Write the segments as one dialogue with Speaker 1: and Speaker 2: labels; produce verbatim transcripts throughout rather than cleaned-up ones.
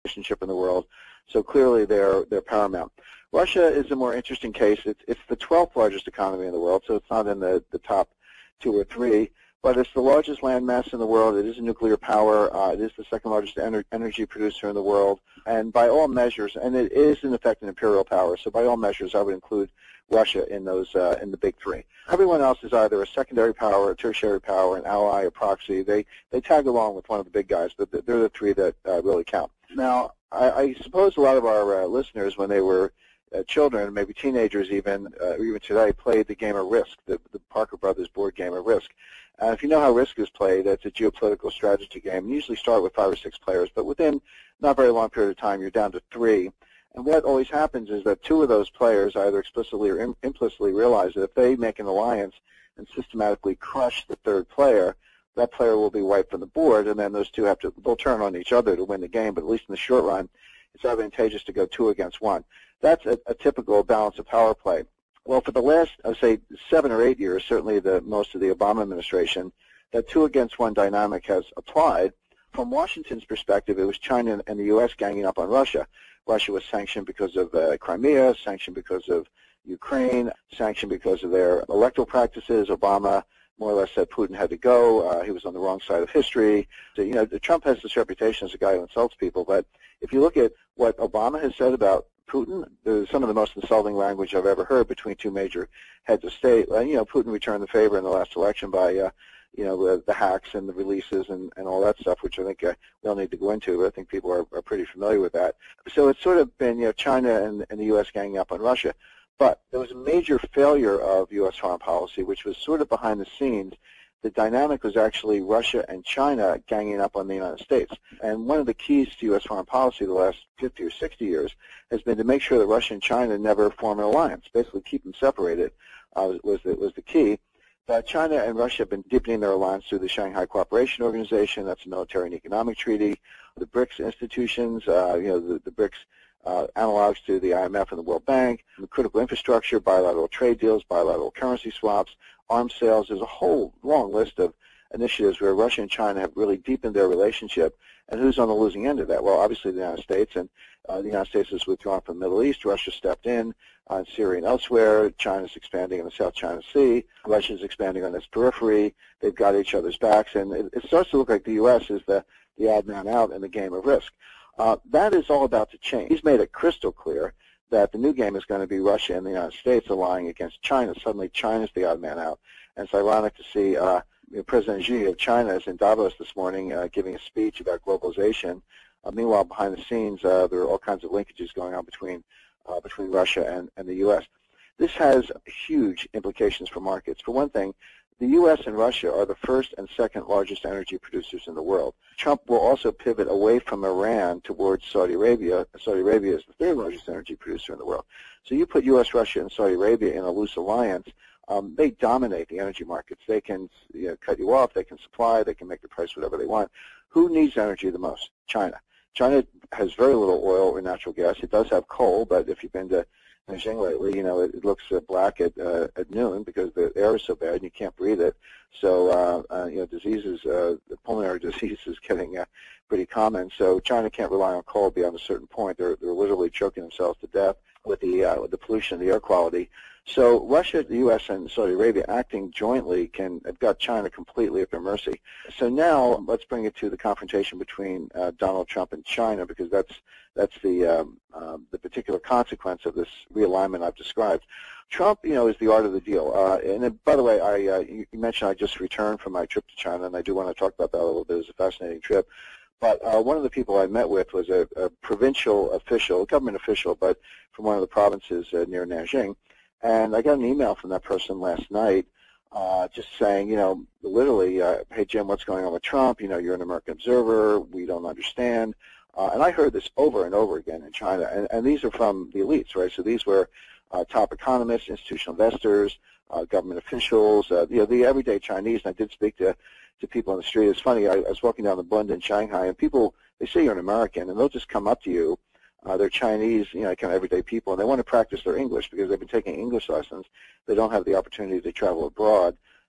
Speaker 1: relationship in the world. So clearly they're they're paramount. Russia is a more interesting case. It's it's the twelfth largest economy in the world, so it's not in the the top two or three. But it's the largest landmass in the world. It is a nuclear power. Uh, it is the second largest ener energy producer in the world. And by all measures, and it is in effect an imperial power. So by all measures, I would include Russia in those uh, in the big three. Everyone else is either a secondary power, a tertiary power, an ally, a proxy. They they tag along with one of the big guys, but they're the three that uh, really count. Now, I, I suppose a lot of our uh, listeners, when they were uh, children, maybe teenagers even, uh, or even today, played the game of Risk, the, the Parker Brothers board game of Risk. Uh, if you know how Risk is played, it's a geopolitical strategy game. You usually start with five or six players, but within not a very long period of time, you're down to three. And what always happens is that two of those players, either explicitly or im implicitly, realize that if they make an alliance and systematically crush the third player, that player will be wiped from the board, and then those two have to, they'll turn on each other to win the game, but at least in the short run, it's advantageous to go two against one. That's a, a typical balance of power play. Well, for the last, I would say, seven or eight years, certainly the most of the Obama administration, that two against one dynamic has applied. From Washington's perspective, it was China and the U S ganging up on Russia. Russia was sanctioned because of uh, Crimea, sanctioned because of Ukraine, sanctioned because of their electoral practices. Obama more or less said Putin had to go. Uh, he was on the wrong side of history. So, you know, Trump has this reputation as a guy who insults people, but if you look at what Obama has said about Putin, there's some of the most insulting language I've ever heard between two major heads of state. Uh, you know, Putin returned the favor in the last election by, uh, you know, the, the hacks and the releases and, and all that stuff, which I think uh, we don't need to go into, but I think people are, are pretty familiar with that. So it's sort of been, you know, China and, and the U S ganging up on Russia. But there was a major failure of U S foreign policy, which was sort of behind the scenes. The dynamic was actually Russia and China ganging up on the United States. And one of the keys to U S foreign policy the last fifty or sixty years has been to make sure that Russia and China never form an alliance, basically keep them separated uh, was, the, was the key. But China and Russia have been deepening their alliance through the Shanghai Cooperation Organization. That's a military and economic treaty. The BRICS institutions, uh, you know, the, the BRICS uh, analogs to the I M F and the World Bank, the critical infrastructure, bilateral trade deals, bilateral currency swaps, arms sales. There's a whole long list of initiatives where Russia and China have really deepened their relationship. And who's on the losing end of that? Well, obviously the United States, and uh, the United States has withdrawn from the Middle East. Russia stepped in on Syria and elsewhere. China's expanding in the South China Sea. Russia's expanding on its periphery. They've got each other's backs, and it, it starts to look like the U S is the, the odd man out in the game of Risk. Uh, that is all about to change. He's made it crystal clear that the new game is going to be Russia and the United States allying against China. Suddenly China's the odd man out. And it's ironic to see uh, you know, President Xi of China is in Davos this morning uh, giving a speech about globalization. Uh, meanwhile, behind the scenes, uh, there are all kinds of linkages going on between uh, between Russia and, and the U S. This has huge implications for markets. For one thing, the U S and Russia are the first and second largest energy producers in the world. Trump will also pivot away from Iran towards Saudi Arabia. Saudi Arabia is the third largest energy producer in the world. So you put U S, Russia, and Saudi Arabia in a loose alliance, um, they dominate the energy markets. They can you know, cut you off. They can supply. They can make the price whatever they want. Who needs energy the most? China. China has very little oil or natural gas. It does have coal, but if you've been to Beijing lately, you know, it, it looks uh, black at, uh, at noon because the air is so bad and you can't breathe it. So, uh, uh, you know, diseases, uh, pulmonary disease is getting uh, pretty common. So China can't rely on coal beyond a certain point. They're, they're literally choking themselves to death with the, uh, with the pollution and the air quality. So Russia, the U S, and Saudi Arabia acting jointly can have got China completely at their mercy. So now let's bring it to the confrontation between uh, Donald Trump and China, because that's that's the um, uh, the particular consequence of this realignment I've described. Trump, you know, is the art of the deal. Uh, and then, by the way, I uh, you mentioned I just returned from my trip to China, and I do want to talk about that a little bit. It was a fascinating trip. But uh, one of the people I met with was a, a provincial official, a government official, but from one of the provinces uh, near Nanjing. And I got an email from that person last night uh, just saying, you know, literally, uh, hey, Jim, what's going on with Trump? You know, you're an American observer. We don't understand. Uh, and I heard this over and over again in China. And, and these are from the elites, right? So these were uh, top economists, institutional investors, uh, government officials, uh, you know, the everyday Chinese. And I did speak to, to people on the street. It's funny. I, I was walking down the Bund in Shanghai, and people, they say you're an American, and they'll just come up to you. Uh, they're Chinese, you know, kind of everyday people, and they want to practice their English because they've been taking English lessons. They don't have the opportunity to travel abroad.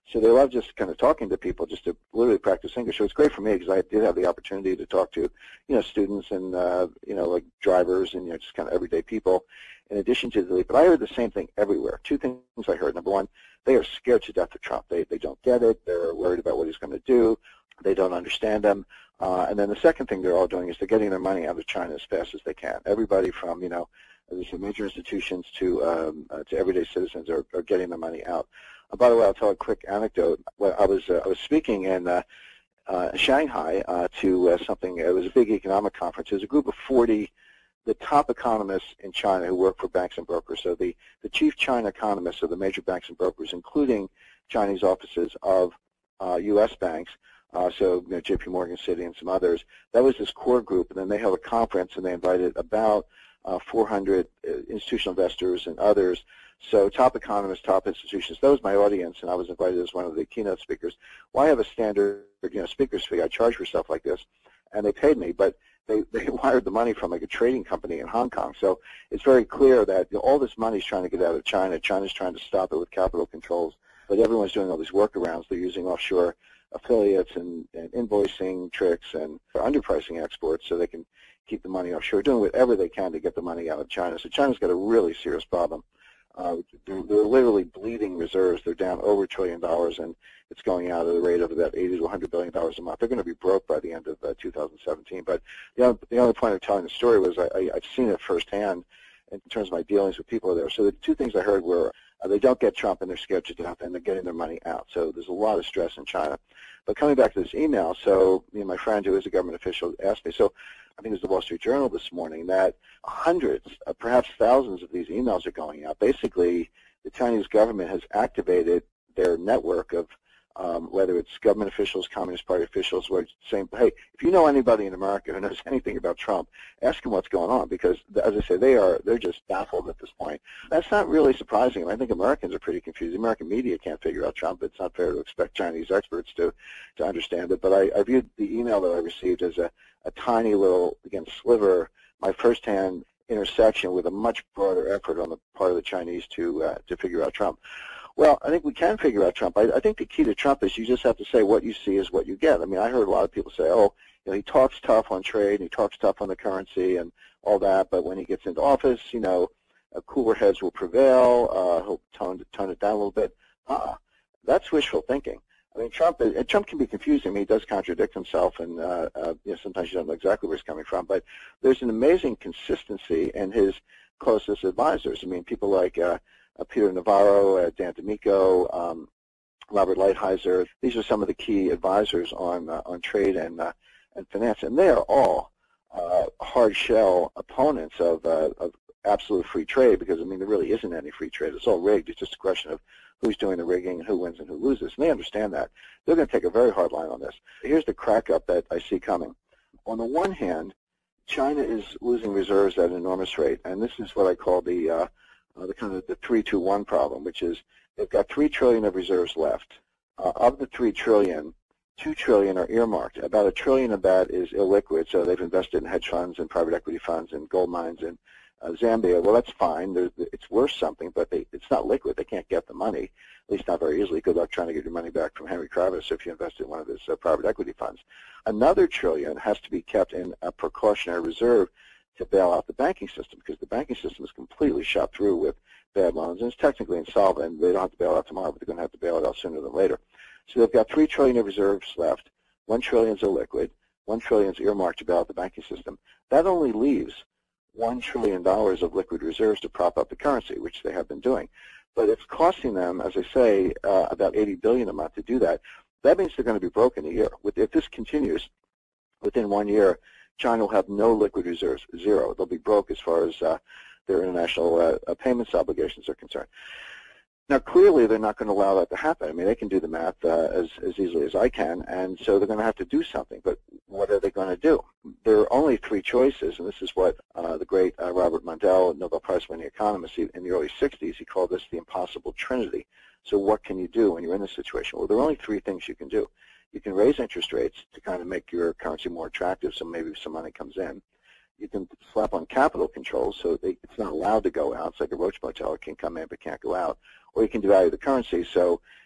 Speaker 1: So they love just kind of talking to people just to literally practice English. So it's great for me because I did have the opportunity to talk to, you know, students and, uh, you know, like drivers and, you know, just kind of everyday people in addition to the elite. But I heard the same thing everywhere. Two things I heard. Number one, they are scared to death of Trump. They, they don't get it. They're worried about what he's going to do. They don't understand him. Uh, and then the second thing they're all doing is they're getting their money out of China as fast as they can. Everybody from, you know, as I said, major institutions to um, uh, to everyday citizens are, are getting their money out. Uh, by the way, I'll tell a quick anecdote. Well, I was uh, I was speaking in uh, uh, Shanghai uh, to uh, something. It was a big economic conference. It was a group of forty, the top economists in China who work for banks and brokers. So the the chief China economists of the major banks and brokers, including Chinese offices of uh, U S banks. Uh, so you know, J P Morgan Citi and some others. That was this core group, and then they held a conference and they invited about uh, four hundred uh, institutional investors and others. So top economists, top institutions. That was my audience, and I was invited as one of the keynote speakers. Well, I have a standard, you know, speaker's fee. I charge for stuff like this, and they paid me, but they they wired the money from like a trading company in Hong Kong. So it's very clear that you know, all this money is trying to get out of China. China's trying to stop it with capital controls, but everyone's doing all these workarounds. They're using offshore affiliates and, and invoicing tricks and underpricing exports so they can keep the money offshore, doing whatever they can to get the money out of China. So China's got a really serious problem. Uh, they're, they're literally bleeding reserves. They're down over a trillion dollars, and it's going out at a rate of about eighty to one hundred billion dollars a month. They're going to be broke by the end of uh, two thousand seventeen. But the other, the other point of telling the story was I, I, I've seen it firsthand in terms of my dealings with people there. So the two things I heard were uh, they don't get Trump and they're scared to death, and they're getting their money out. So there's a lot of stress in China. But coming back to this email, so you know, my friend who is a government official asked me, so I think it was the Wall Street Journal this morning, that hundreds, uh, perhaps thousands of these emails are going out. Basically, the Chinese government has activated their network of um, whether it's government officials, Communist Party officials, who are saying, hey, if you know anybody in America who knows anything about Trump, ask them what's going on, because, as I say, they are, they're just baffled at this point. That's not really surprising. I think Americans are pretty confused. The American media can't figure out Trump. It's not fair to expect Chinese experts to, to understand it. But I, I viewed the email that I received as a, a tiny little, again, sliver, my firsthand intersection with a much broader effort on the part of the Chinese to uh, to figure out Trump. Well, I think we can figure out Trump. I, I think the key to Trump is you just have to say what you see is what you get. I mean, I heard a lot of people say, oh, you know, he talks tough on trade, and he talks tough on the currency and all that, but when he gets into office, you know, uh, cooler heads will prevail. Uh, he'll tone, tone it down a little bit. Uh-uh. That's wishful thinking. I mean, Trump, uh, Trump can be confusing. I mean, he does contradict himself, and uh, uh, you know, sometimes you don't know exactly where he's coming from, but there's an amazing consistency in his closest advisors. I mean, people like uh, uh, Peter Navarro, uh, Dan D'Amico, um, Robert Lighthizer. These are some of the key advisors on uh, on trade and uh, and finance, and they are all uh, hard shell opponents of, uh, of absolute free trade, because I mean, there really isn't any free trade. It's all rigged. It's just a question of who's doing the rigging and who wins and who loses. And they understand that. They're going to take a very hard line on this. Here's the crack up that I see coming. On the one hand, China is losing reserves at an enormous rate, and this is what I call the uh, uh, the kind of the three two one problem, which is they've got three trillion of reserves left. Uh, of the three trillion, two trillion are earmarked. About a trillion of that is illiquid, so they've invested in hedge funds and private equity funds and gold mines and Uh, Zambia. Well, that's fine. There's, it's worth something, but they, it's not liquid. They can't get the money, at least not very easily. Good luck trying to get your money back from Henry Kravis if you invest in one of his uh, private equity funds. Another trillion has to be kept in a precautionary reserve to bail out the banking system, because the banking system is completely shot through with bad loans, and it's technically insolvent. They don't have to bail out tomorrow, but they're going to have to bail it out sooner than later. So they've got three trillion of reserves left. One trillion is illiquid. One trillion is earmarked to bail out the banking system. That only leaves one trillion dollars of liquid reserves to prop up the currency, which they have been doing. But it's costing them, as I say, uh, about eighty billion dollars a month to do that. That means they're going to be broke in a year. With, if this continues, within one year, China will have no liquid reserves, zero. They'll be broke as far as uh, their international uh, payments obligations are concerned. Now, clearly, they're not going to allow that to happen. I mean, they can do the math uh, as, as easily as I can, and so they're going to have to do something. But what are they going to do? There are only three choices, and this is what uh, the great uh, Robert Mundell, Nobel Prize-winning economist, in the early sixties, he called this the impossible trinity. So what can you do when you're in this situation? Well, there are only three things you can do. You can raise interest rates to kind of make your currency more attractive, so maybe some money comes in. You can slap on capital controls so they, it's not allowed to go out. It's like a Roach Motel. It can come in but can't go out. Or you can devalue the currency so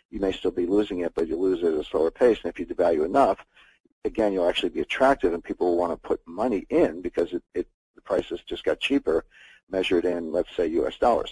Speaker 1: you may still be losing it, but you lose it at a slower pace. And if you devalue enough, again, you'll actually be attractive, and people will want to put money in because it, it, the prices just got cheaper, measured in, let's say, U S dollars.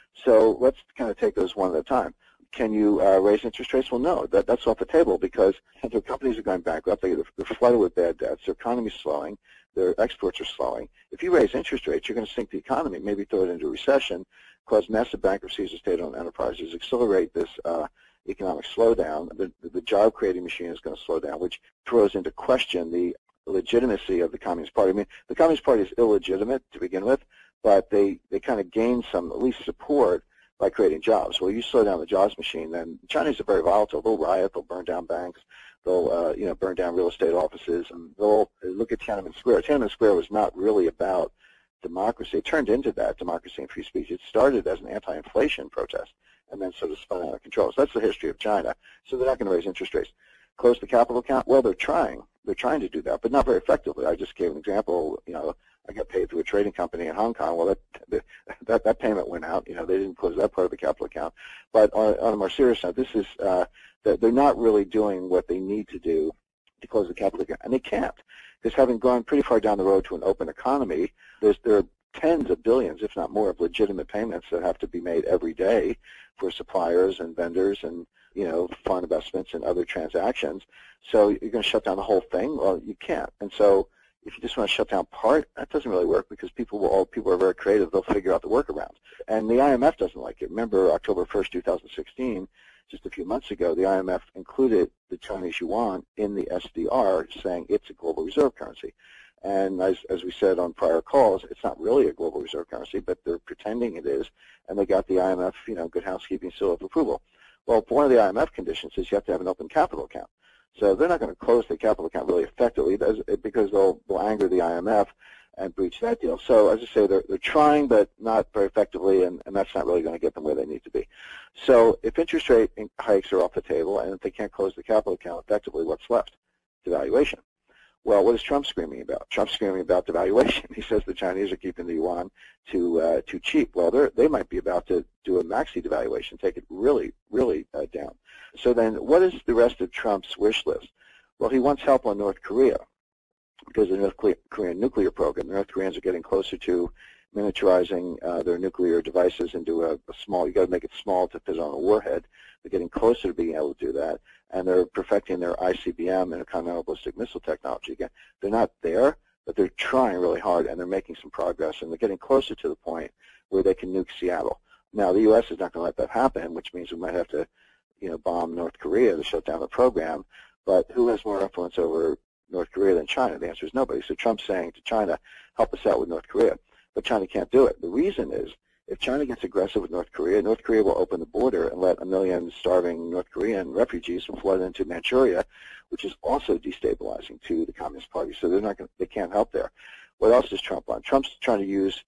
Speaker 1: So let's kind of take those one at a time. Can you uh, raise interest rates? Well, no, that, that's off the table because their companies are going bankrupt. They, they're flooded with bad debts. Their economy is slowing. Their exports are slowing. If you raise interest rates, you're going to sink the economy, maybe throw it into a recession, cause massive bankruptcies of state-owned enterprises, accelerate this uh, economic slowdown. The, the job-creating machine is going to slow down, which throws into question the legitimacy of the Communist Party. I mean, the Communist Party is illegitimate to begin with, but they, they kind of gain some, at least support, by creating jobs. Well, you slow down the jobs machine, then the Chinese are very volatile. They'll riot, they'll burn down banks, they'll uh, you know, burn down real estate offices, and they'll look at Tiananmen Square. Tiananmen Square was not really about democracy. It turned into that, democracy and free speech. It started as an anti-inflation protest and then sort of spun out of control. So that's the history of China. So they're not going to raise interest rates. Close the capital account? Well, they're trying. They're trying to do that, but not very effectively. I just gave an example. You know, I got paid through a trading company in Hong Kong. Well, that that that payment went out. You know, they didn't close that part of the capital account. But on, on a more serious note, this is uh, that they're not really doing what they need to do to close the capital account, and they can't, because having gone pretty far down the road to an open economy, there's there are tens of billions, if not more, of legitimate payments that have to be made every day for suppliers and vendors and, you know, foreign investments and other transactions. So you're going to shut down the whole thing? Well, you can't. And so if you just want to shut down part, that doesn't really work because people will, all people are very creative. They'll figure out the workaround. And the I M F doesn't like it. Remember October first, two thousand sixteen, just a few months ago, the I M F included the Chinese yuan in the S D R, saying it's a global reserve currency. And as, as we said on prior calls, it's not really a global reserve currency, but they're pretending it is, and they got the I M F, you know, good housekeeping seal of approval. Well, one of the I M F conditions is you have to have an open capital account. So they're not going to close the capital account really effectively because they'll, they'll anger the I M F and breach that deal. So as I say, they're, they're trying, but not very effectively, and, and that's not really going to get them where they need to be. So if interest rate hikes are off the table and if they can't close the capital account effectively, what's left? Devaluation. Well, what is Trump screaming about? Trump's screaming about devaluation. He says the Chinese are keeping the yuan too uh, too cheap. Well, they they might be about to do a maxi devaluation, take it really, really uh, down. So then what is the rest of Trump's wish list? Well, he wants help on North Korea because of the North Korean nuclear program. The North Koreans are getting closer to miniaturizing uh, their nuclear devices into a, a small, you got to make it small to fit on a warhead. They're getting closer to being able to do that. And they're perfecting their I C B M, intercontinental ballistic missile technology. Again, they're not there, but they're trying really hard, and they're making some progress, and they're getting closer to the point where they can nuke Seattle. Now, the U S is not going to let that happen, which means we might have to, you know, bomb North Korea to shut down the program. But who has more influence over North Korea than China? The answer is nobody. So Trump's saying to China, help us out with North Korea. But China can't do it. The reason is, if China gets aggressive with North Korea, North Korea will open the border and let a million starving North Korean refugees flood into Manchuria, which is also destabilizing to the Communist Party. So they're not going, they can't help there. What else does Trump want? Trump's trying to use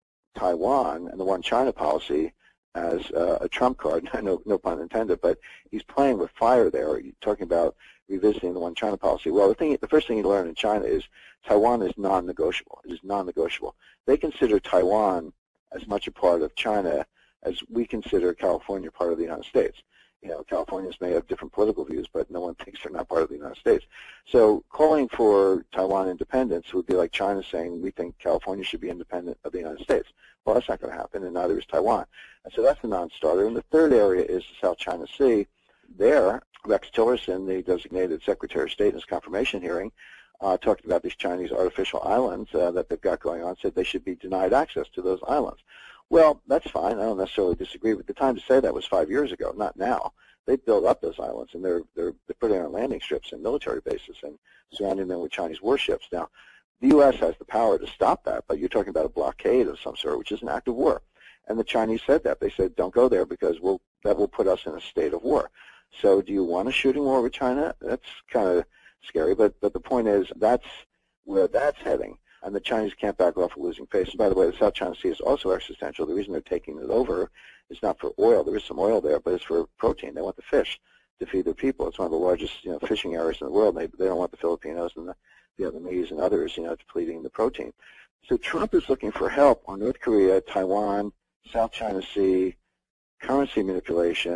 Speaker 1: Taiwan and the one China policy as uh, a trump card. no, no pun intended, but he's playing with fire there. You're talking about revisiting the one China policy. Well, the thing, the first thing you learn in China is Taiwan is non-negotiable. It is non-negotiable. They consider Taiwan as much a part of China as we consider California part of the United States. You know, Californians may have different political views, but no one thinks they're not part of the United States. So calling for Taiwan independence would be like China saying we think California should be independent of the United States. Well, that's not going to happen, and neither is Taiwan. And so that's a non-starter. And the third area is the South China Sea. There, Rex Tillerson, the designated Secretary of State in his confirmation hearing, Uh, talked about these Chinese artificial islands uh, that they've got going on, said they should be denied access to those islands. Well, that's fine. I don't necessarily disagree, but the time to say that was five years ago, not now. They've built up those islands, and they're, they're, they're putting on landing strips and military bases and surrounding them with Chinese warships. Now, the U S has the power to stop that, but you're talking about a blockade of some sort, which is an act of war. And the Chinese said that. They said, don't go there because we'll, that will put us in a state of war. So do you want a shooting war with China? That's kind of scary, but but the point is that's where that's heading, and the Chinese can't back off of losing face. And by the way, the South China Sea is also existential. The reason they're taking it over is not for oil. There is some oil there, but it's for protein. They want the fish to feed their people. It's one of the largest, you know, fishing areas in the world. They they don't want the Filipinos and the Vietnamese and others, you know, depleting the protein. So Trump is looking for help on North Korea, Taiwan, South China Sea, currency manipulation,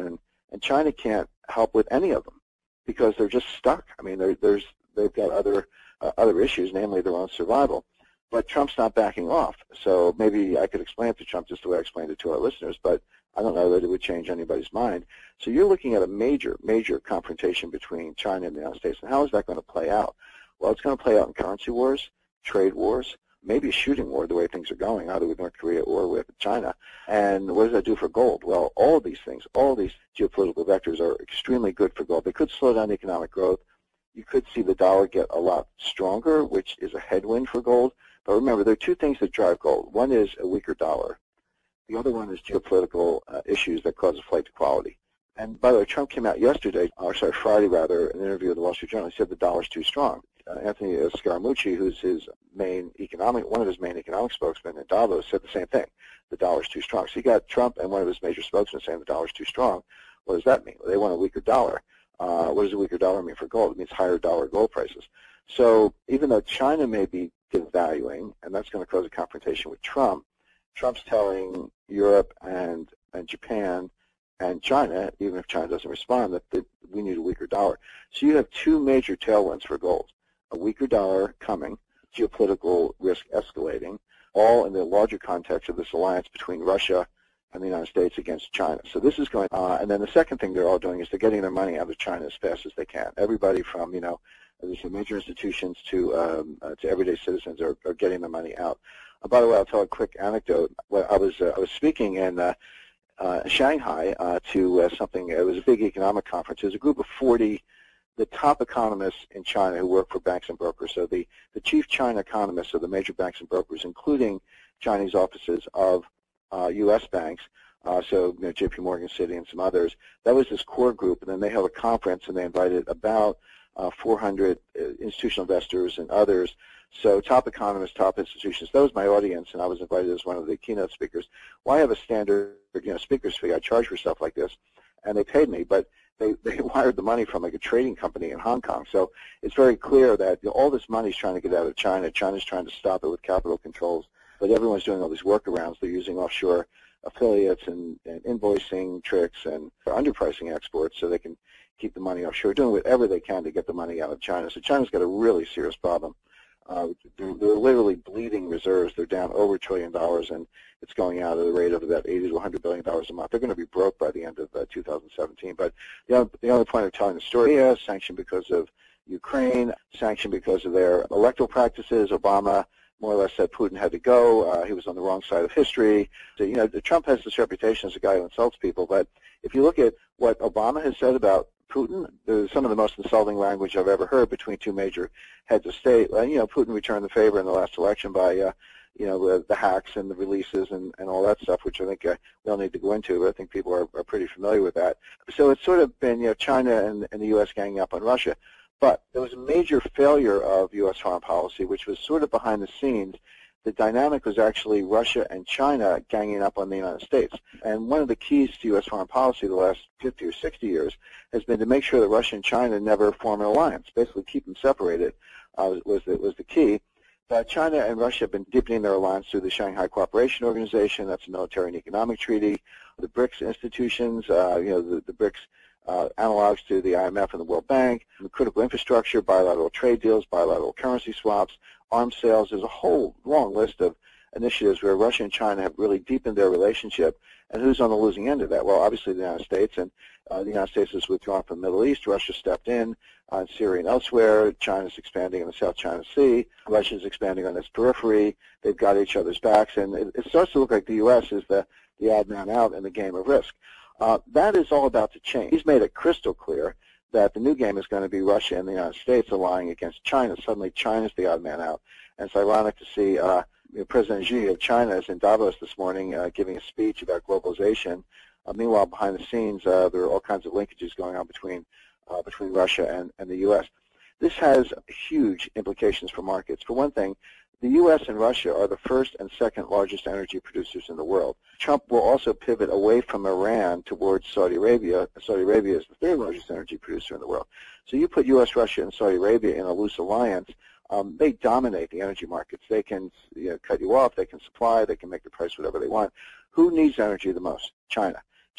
Speaker 1: and China can't help with any of them because they're just stuck. I mean, there's they've got other uh, other issues, namely their own survival. But Trump's not backing off. So maybe I could explain it to Trump just the way I explained it to our listeners, but I don't know that it would change anybody's mind. So you're looking at a major, major confrontation between China and the United States. And how is that going to play out? Well, it's going to play out in currency wars, trade wars, maybe a shooting war the way things are going, either with North Korea or with China. And what does that do for gold? Well, all of these things, all of these geopolitical vectors are extremely good for gold. They could slow down economic growth. You could see the dollar get a lot stronger, which is a headwind for gold. But remember, there are two things that drive gold. One is a weaker dollar. The other one is geopolitical uh, issues that cause a flight to quality. And by the way, Trump came out yesterday, or sorry, Friday rather, in an interview with the Wall Street Journal. He said the dollar's too strong. Uh, Anthony Scaramucci, who's his main economic, one of his main economic spokesmen in Davos, said the same thing. The dollar's too strong. So you got Trump and one of his major spokesmen saying the dollar's too strong. What does that mean? Well, they want a weaker dollar. Uh, what does a weaker dollar mean for gold? It means higher dollar gold prices. So even though China may be devaluing, and that's going to cause a confrontation with Trump, Trump's telling Europe and, and Japan and China, even if China doesn't respond, that, that we need a weaker dollar. So you have two major tailwinds for gold, a weaker dollar coming, geopolitical risk escalating, all in the larger context of this alliance between Russia and the United States against China. So this is going, uh, and then the second thing they're all doing is they're getting their money out of China as fast as they can. Everybody from, you know, as I said, major institutions to um, uh, to everyday citizens are, are getting their money out. Uh, by the way, I'll tell a quick anecdote. Well, I was uh, I was speaking in uh, uh, Shanghai uh, to uh, something. It was a big economic conference. It was a group of forty, the top economists in China who work for banks and brokers. So the the chief China economists of the major banks and brokers, including Chinese offices of uh, U S banks. Uh, so you know, J P Morgan, Citi, and some others. That was this core group, and then they held a conference, and they invited about Uh, four hundred uh, institutional investors and others. So top economists, top institutions. That was my audience, and I was invited as one of the keynote speakers. Why have a standard, you know, speaker's fee? I charge for stuff like this, and they paid me, but they, they wired the money from like a trading company in Hong Kong. So it's very clear that you know, all this money is trying to get out of China. China's trying to stop it with capital controls, but everyone's doing all these workarounds. They're using offshore affiliates and, and invoicing tricks and underpricing exports so they can keep the money offshore, doing whatever they can to get the money out of China. So China's got a really serious problem. Uh, they're, they're literally bleeding reserves. They're down over a trillion dollars, and it's going out at a rate of about eighty to one hundred billion dollars a month. They're going to be broke by the end of uh, two thousand seventeen. But the other, the other point of telling the story is sanctioned because of Ukraine, sanctioned because of their electoral practices. Obama more or less said Putin had to go. Uh, he was on the wrong side of history. So, you know, Trump has this reputation as a guy who insults people, but if you look at what Obama has said about Putin, there's some of the most insulting language I've ever heard between two major heads of state. Uh, you know, Putin returned the favor in the last election by, uh, you know, the, the hacks and the releases and, and all that stuff, which I think uh, we don't need to go into, but I think people are, are pretty familiar with that. So it's sort of been, you know, China and, and the U S ganging up on Russia. But there was a major failure of U S foreign policy, which was sort of behind the scenes. The dynamic was actually Russia and China ganging up on the United States. And one of the keys to U S foreign policy the last fifty or sixty years has been to make sure that Russia and China never form an alliance, basically keep them separated uh, was, the, was the key. But China and Russia have been deepening their alliance through the Shanghai Cooperation Organization. That's a military and economic treaty. The BRICS institutions, uh, you know, the, the BRICS uh, analogs to the I M F and the World Bank, the critical infrastructure, bilateral trade deals, bilateral currency swaps, arms sales. There's a whole long list of initiatives where Russia and China have really deepened their relationship. And who's on the losing end of that? Well, obviously the United States, and uh, the United States has withdrawn from the Middle East. Russia stepped in on Syria and elsewhere. China's expanding in the South China Sea. Russia's expanding on its periphery. They've got each other's backs, and it, it starts to look like the U S is the, the odd man out in the game of risk. Uh, that is all about to change. He's made it crystal clear that the new game is going to be Russia and the United States allying against China. Suddenly China's the odd man out. And it's ironic to see uh, you know, President Xi of China is in Davos this morning uh, giving a speech about globalization. Uh, meanwhile, behind the scenes, uh, there are all kinds of linkages going on between uh, between Russia and, and the U S. This has huge implications for markets. For one thing, the U S and Russia are the first and second largest energy producers in the world. Trump will also pivot away from Iran towards Saudi Arabia. Saudi Arabia is the third largest energy producer in the world. So you put U S, Russia, and Saudi Arabia in a loose alliance, um, they dominate the energy markets. They can you know, cut you off. They can supply. They can make the price whatever they want. Who needs energy the most? China.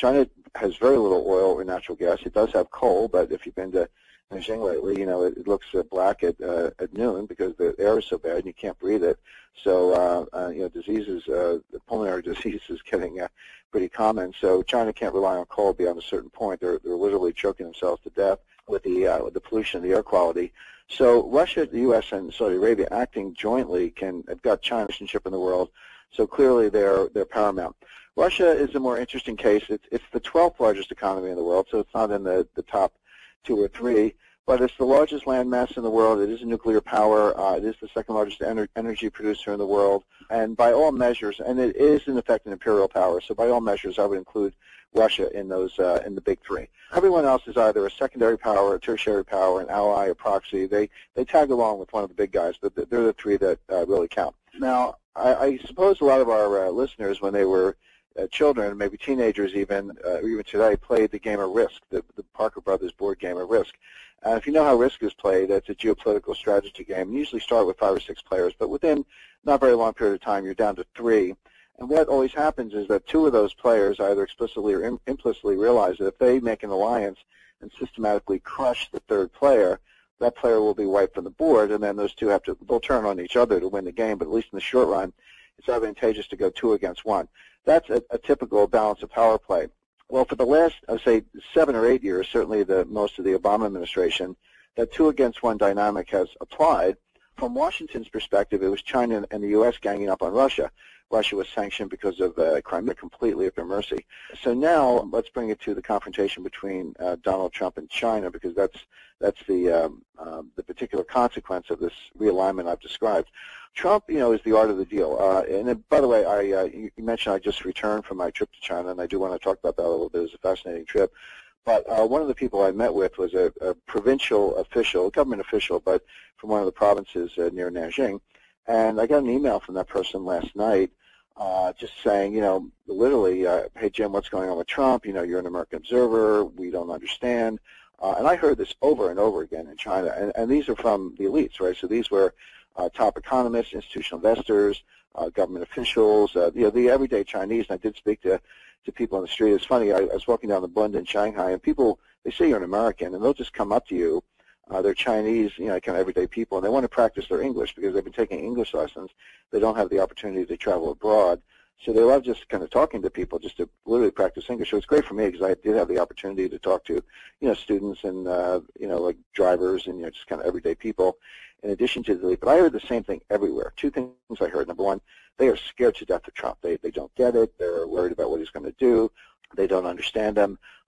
Speaker 1: China has very little oil or natural gas. It does have coal, but if you've been to Beijing lately, you know, it, it looks uh, black at, uh, at noon because the air is so bad and you can't breathe it. So, uh, uh, you know, diseases, uh, pulmonary disease is getting uh, pretty common. So China can't rely on coal beyond a certain point. They're, they're literally choking themselves to death with the, uh, with the pollution and the air quality. So Russia, the U S, and Saudi Arabia acting jointly can have got China's relationship in the world. So clearly they're, they're paramount. Russia is a more interesting case. It's, it's the twelfth largest economy in the world, so it's not in the, the top two or three, but it's the largest landmass in the world. It is a nuclear power. Uh, it is the second largest ener energy producer in the world. And by all measures, and it is in effect an imperial power, so by all measures I would include Russia in those uh, in the big three. Everyone else is either a secondary power, a tertiary power, an ally, a proxy. They, they tag along with one of the big guys, but they're the three that uh, really count. Now, I, I suppose a lot of our uh, listeners, when they were Uh, children, maybe teenagers even, uh, or even today, played the game of Risk, the, the Parker Brothers board game of Risk. Uh, if you know how Risk is played, it's a geopolitical strategy game. You usually start with five or six players, but within not a very long period of time, you're down to three. And what always happens is that two of those players, either explicitly or im implicitly, realize that if they make an alliance and systematically crush the third player, that player will be wiped from the board, and then those two have to, they'll turn on each other to win the game, but at least in the short run, it's advantageous to go two against one. That's a, a typical balance of power play. Well, for the last, I would say, seven or eight years, certainly the most of the Obama administration, that two against one dynamic has applied. From Washington's perspective, it was China and the U S ganging up on Russia. Russia was sanctioned because of uh, Crimea completely at their mercy. So now let's bring it to the confrontation between uh, Donald Trump and China, because that's that's the um, uh, the particular consequence of this realignment I've described. Trump, you know, is the art of the deal. Uh, and then, by the way, I uh, you, you mentioned I just returned from my trip to China, and I do want to talk about that a little bit. It was a fascinating trip. But uh, one of the people I met with was a, a provincial official, a government official, but from one of the provinces uh, near Nanjing. And I got an email from that person last night uh, just saying, you know, literally, uh, hey, Jim, what's going on with Trump? You know, you're an American observer. We don't understand. Uh, and I heard this over and over again in China. And, and these are from the elites, right? So these were uh, top economists, institutional investors, uh, government officials, uh, you know, the everyday Chinese. And I did speak to, to people on the street. It's funny, I, I was walking down the Bund in Shanghai, and people, they say you're an American, and they'll just come up to you. Uh, they're Chinese, you know, kind of everyday people, and they want to practice their English because they've been taking English lessons. They don't have the opportunity to travel abroad. So they love just kind of talking to people just to literally practice English. So it's great for me because I did have the opportunity to talk to, you know, students and, uh, you know, like drivers and, you know, just kind of everyday people in addition to the elite. But I heard the same thing everywhere. Two things I heard. Number one, they are scared to death of Trump. They, they don't get it. They're worried about what he's going to do. They don't understand him.